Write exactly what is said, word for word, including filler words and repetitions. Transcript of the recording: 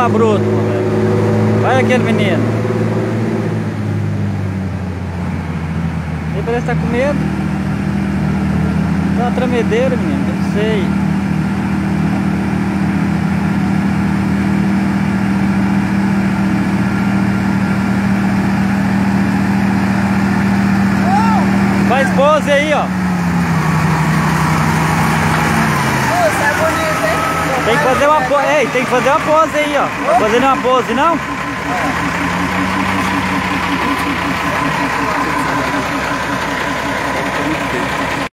tá bruto, velho. Olha aquele menino. Ele parece que tá com medo. Tá uma tremedeira, menino. Não sei. Faz pose aí, ó. Nossa, é bonito, hein? Tem que fazer uma pose. Ei, tem que fazer uma pose aí, ó. Fazendo uma pose, não? Muito bem.